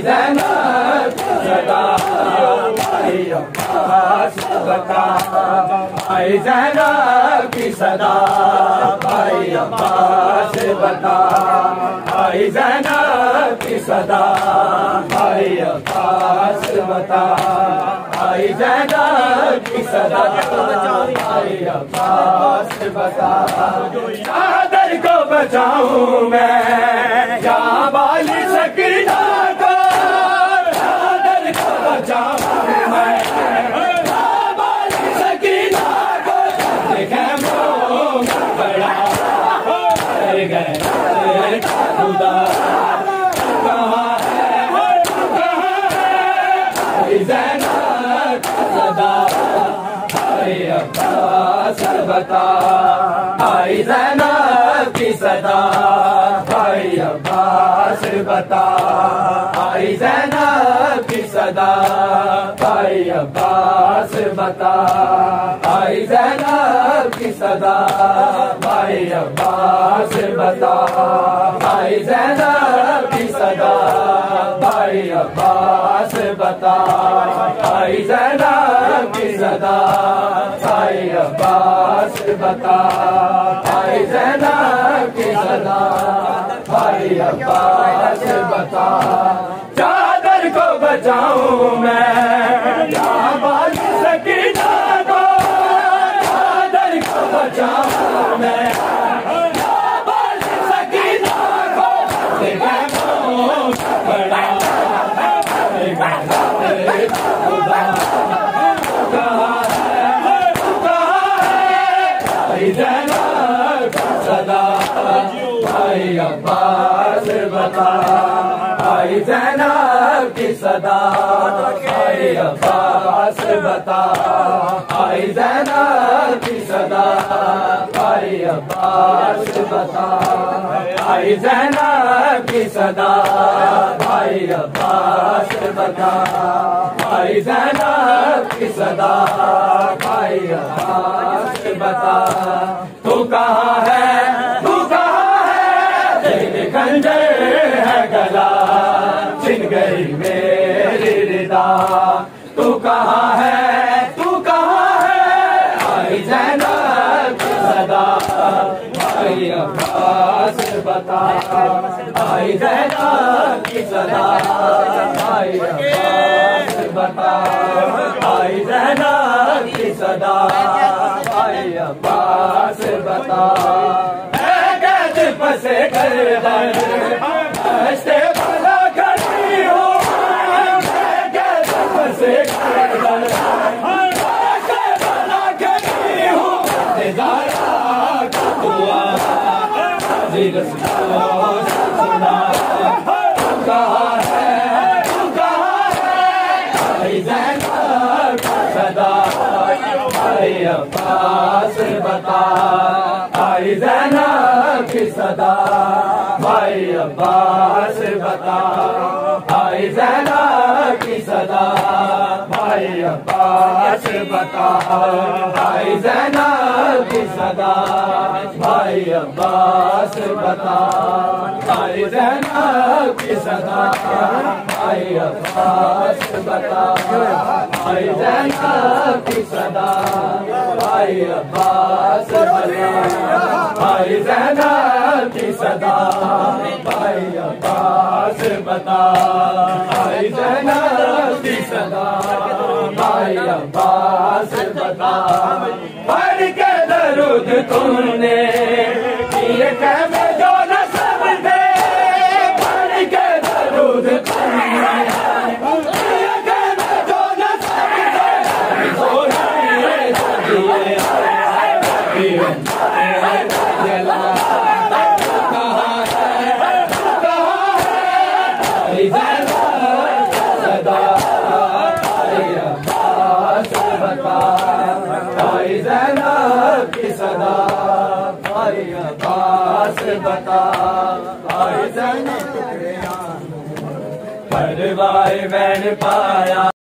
ज़ैनब की सदा भाई अब्बास बता भाई ज़ैनब की सदा भाई अब्बास बता भाई ज़ैनब की सदा भाई अब्बास बता भाई ज़ैनब की सदा भाई अब्बास बता चादर को बचाऊं मैं या वाली सकीना को चादर को बचाऊं मैं या वाली सकीना को देखे मोह बड़ा गए खुदा कहाँ है ज़ैनब सदा भाई अब्बास बता भाई ज़ैनब की सदा भाई अब्बास बता भाई ज़ैनब की सदा भाई अब्बास बता भाई ज़ैनब की सदा भाई अब्बास बता भाई ज़ैनब की सदा भाई अब्बास बता भाई ज़ैनब की सदा भाई अब्बास बता भाई ज़ैनब की सदा भाई अब्बास बता चादर को बचाऊं मैं या वाली सकीना को चादर को बचाऊं मैं या वाली सकीना को देखे मोह बड़ा खुदा कहाँ है भाई ज़ैनब सदा भाई अब्बास बता भाई ज़ैनब की सदा भाई अब्बास बता भाई ज़ैनब की सदा भाई अब्बास बता भाई ज़ैनब की सदा भाई अब्बास बता भाई ज़ैनब की सदा भाई अब्बास बता तू कहाँ है तेरे खंजर है गला छिन गई मेरी रिदा तू कहाँ है भाई ज़ैनब की सदा भाई अब्बास बता भाई ज़ैनब की सदा भाई अब्बास बता भाई ज़ैनब की सदा भाई अब्बास बता फंसे गर्दन हंसते भला खड़ी हो फंसे गर्दन हंसते भला खड़ी हो नजारा हुआ सुना कहाँ है भाई ज़ैनब सदा भाई अब्बास बता भाई ज़ैनब की सदा भाई अब्बास बता भाई ज़ैनब की सदा भाई अब्बास बता भाई ज़ैनब की सदा भाई अब्बास बता भाई ज़ैनब की सदा भाई अब्बास बता भाई ज़ैनब की सदा भाई अब्बास बता भाई ज़ैनब की सदा भाई अब्बास बता भाई ज़ैनब की सदा भाई अब्बास बता पढ़ के दरूद तुमने किए कहमे जो न समझे पढ़ के दरूद तुमने किए कहमे जो न समझे भाई ज़ैनब की सदा भाई अब्बास बता भाई ज़ैनब परवाए मैंने पाया।